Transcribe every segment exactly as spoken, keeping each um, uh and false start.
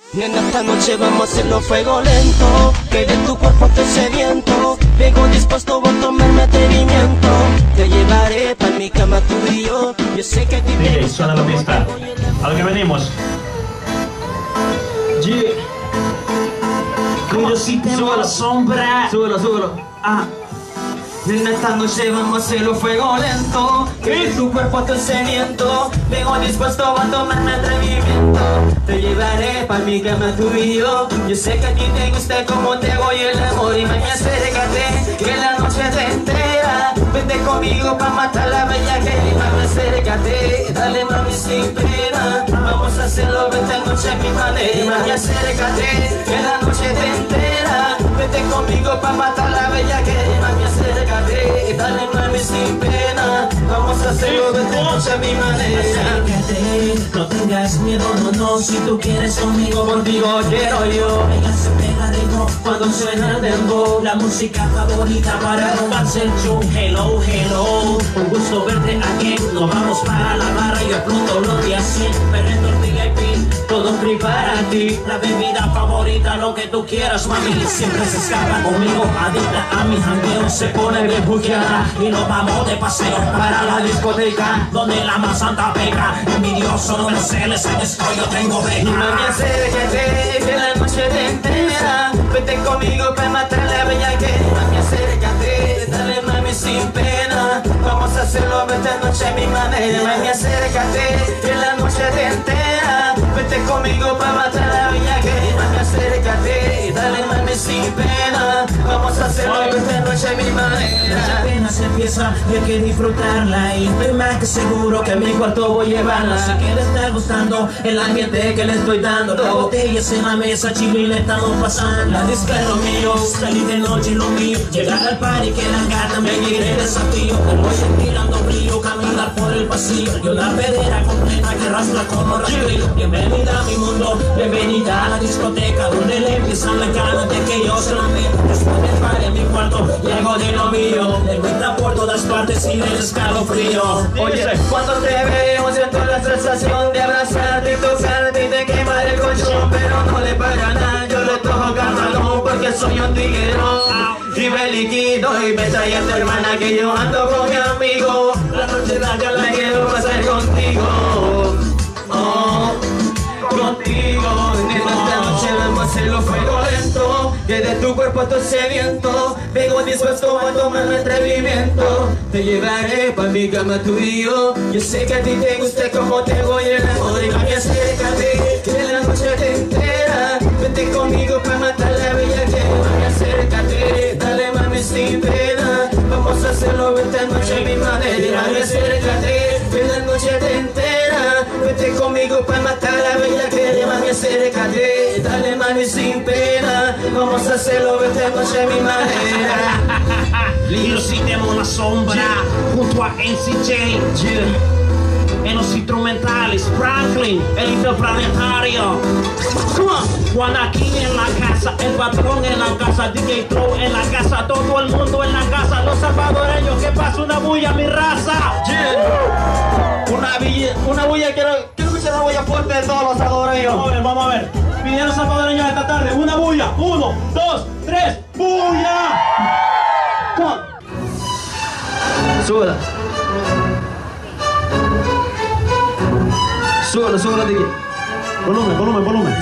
Nena, esta noche vamos a hacerlo fuego lento, que de tu cuerpo estoy sediento. Vengo dispuesto a tomarme atrevimiento. Te llevaré pa' mi cama tú y yo. Yo sé que a ti te D J, gusta suena la como pista. te voy a A lo que venimos. Yeah. Sube la sombra. Súbelo, súbelo. Ah. Nena, esta noche vamos a hacerlo fuego lento, que de tu cuerpo estoy sediento. Vengo dispuesto a tomarme atrevimiento. Te llevaré pa' mi cama tú y yo. Yo sé que a ti te gusta como te hago y el amor. Y mañana acércate, que la noche te entera. Vente conmigo pa' matar la bella que mami, acércate. Dale mami sin pena. Vamos a hacerlo esta noche a mi manera. Mami, acércate, que la noche te entera. Vente conmigo pa' matar la bella que mami, acércate. Dale mami sin pena. Vamos a hacerlo esta noche a mi manera. Acércate, no tengas miedo, no, no. Si tú quieres conmigo, Contigo quiero yo. ella se pega ritmo cuando suena el dembow. La música favorita para romperse el show. Hello, hello, un gusto verte aquí. Nos vamos para la barra y exploto los días cien. Perrendo el V I P, todo free para ti. La bebida favorita, lo que tú quieras, mami. Siempre se escapa conmigo, adicta a mi jangueo. Se pone bien buqueada y nos vamos de paseo para la discoteca donde la más santa pega. Envidioso no me celes, en esto yo tengo beca. Mami, acércate, que la noche te entera. Vete conmigo pa' matar la bella que mami, acércate. Dale mami sin pena. Vamos a hacerlo esta noche a mi manera. Mami, acércate, que la noche te entera. Vete conmigo pa' matar la bella que mami, acércate. Dale mami sin pena. Vamos a hacerlo esta noche a mi manera. Apenas empieza y hay que disfrutarla. Y estoy más que seguro que a mi cuarto voy a llevarla. Sé que le está gustando el ambiente que le estoy dando. Las botellas en la mesa, chido y le estamos pasando. La disco es lo mío, salir de noche y lo mío. Llegar al party que la gata me quiere el desafío. Me voy tirando brillo, caminar por el pasillo. Y una pedera completa que raspa como rastrillo. Bienvenida a mi mundo, bienvenida a la discoteca donde le empiezan la cara de que yo se la meto. Después del party en mi cuarto, llego de lo mío. Le grita por todas partes y del escalofrío. Oye, cuando te veo siento la sensación de abrazarte y tocarte y de quemar el colchón. Pero no le para nada, yo le toco camarón porque soy un tiguero. Y me liquido y me trae a tu hermana que yo ando con mi amigo. La noche larga la quiero pasar contigo. Oh, contigo. Nena, esta noche vamos a hacerlo fuego lento, que de tu cuerpo estoy sediento. Vengo dispuesto a tomarme atrevimiento. Te llevaré pa' mi cama tú y yo. Yo sé que a ti te gusta como te voy el amor. Y mami, acércate, que la noche te entera. Vente conmigo pa' matar la bella que mami, acércate. Dale mami sin pena. Vamos a hacerlo esta noche a mi manera. Mami, acércate, que la noche te entera. Vete conmigo pa' matar la bella que mami, acércate. Dale mami sin pena. Vamos a hacerlo esta noche a mi manera. Lío si tenemos la sombra junto a N C J. Yeah. En los instrumentales, Franklin, el interplanetario. Juan aquí en la casa, el patrón en la casa, D J Flow en la casa, todo el mundo en la casa. Los salvadoreños, que pasa una bulla, mi raza. Yeah. Una bulla, una bulla, quiero, quiero escuchar una bulla fuerte de todos los salvadoreños. Vamos a ver, vamos a ver. Pidieron los salvadoreños esta tarde. Una bulla. Uno, dos, tres. ¡Bulla! Come on. Súbela. Súbela, súbela, D J. Volumen, volumen, volumen.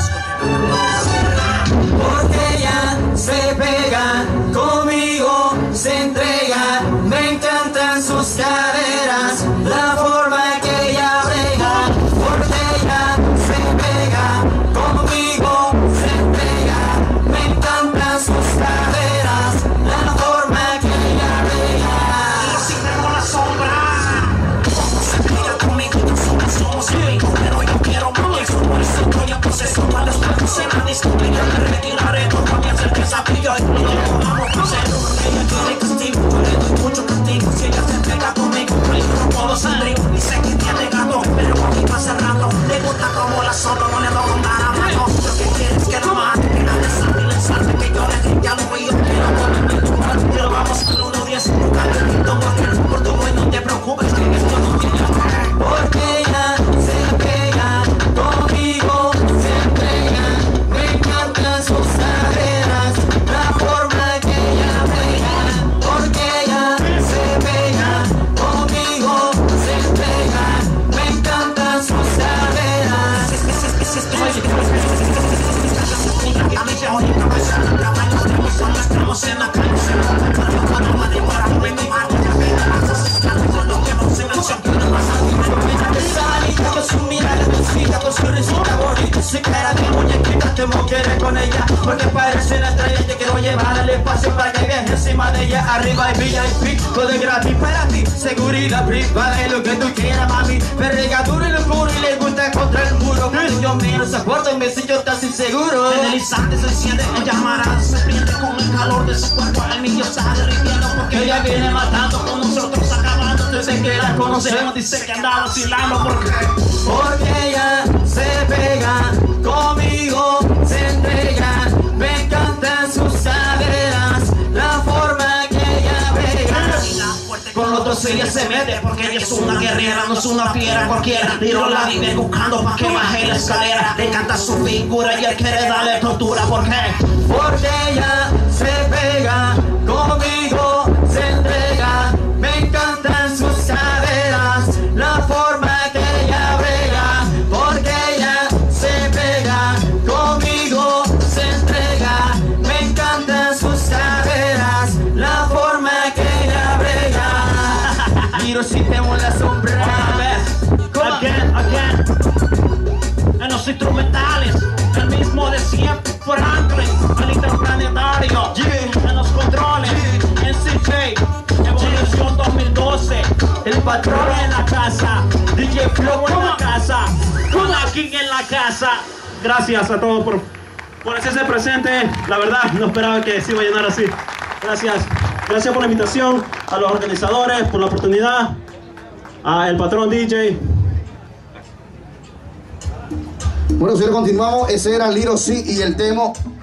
Porque ella se pega conmigo, se entrega. Me encantan sus caderas, la forma que ella brega. Porque ella se pega conmigo, se entrega. Me encantan sus caderas, la forma que ella brega. Si tengo la sombra, se pega conmigo, nosotros somos amigos. Pero yo quiero más, por eso voy a proceso. Cuando estamos en la discoteca, me retiraré, no voy a hacer desafío. Y no vamos a hacer, ella quiere castigo, yo le doy mucho castigo. Si ella se pega conmigo, yo puedo salir. Y sé que tiene gato, pero aquí pasa rato. Le gusta como la sombra, no le robo nada más. Lo que quiere es que la mate, que la desate y le salte, que yo le grite al oído. Quiero ponerme en tu mano, pero vamos al uno diez. Nunca te quito por tu voz, no te preocupes, que esto no tiene porque ella se pega conmigo, se entrega. conoce en la calle, se lo para para marihuana, marihuana, con lo que no se menciona, más salita con su mirada dulcita, con su risita bonita, su cara de muñequita, te quieres con ella, porque parece una estrella, te quiero llevar al espacio para que viajes encima de ella, arriba hay V I P, todo es gratis para ti, seguridad privada es lo que tú quieras, mami, perrega duro y locura y le gusta contra el muro, cuando yo menos acuerdo en mi sitio estás inseguro, en el instante se enciende, ella amarada, se prende con el calor de su cuerpo, el mío está derritiendo, porque ella viene matando con nosotros acabando, desde que la conocemos, dice que anda vacilando, porque porque ella se pega conmigo, se entrega, me encantan sus caderas, la forma que ella pega. Con los dos ella se mete, porque ella es una guerrera, no es una fiera cualquiera. Tiro la vive buscando pa' que baje la escalera. Le encanta su figura y él quiere darle tortura, ¿por qué? Porque ella se pega conmigo, se entrega, me encantan sus caderas, la forma que ella brega, porque ella se pega conmigo, se entrega, me encantan sus caderas, la forma que ella brega. Miro si tenemos la sombra. Again, again. En los instrumentales, el mismo de siempre, Franklin, el interplanetario, yeah. En los controles, yeah. En C J, Evolución dos mil doce, el patrón en la casa, D J Flow en la casa, Kuna King en la casa. Gracias a todos por, por hacerse presente. La verdad, no esperaba que se iba a llenar así. Gracias. Gracias por la invitación, a los organizadores, por la oportunidad, a el patrón D J. Bueno, si continuamos, ese era Little C y el tema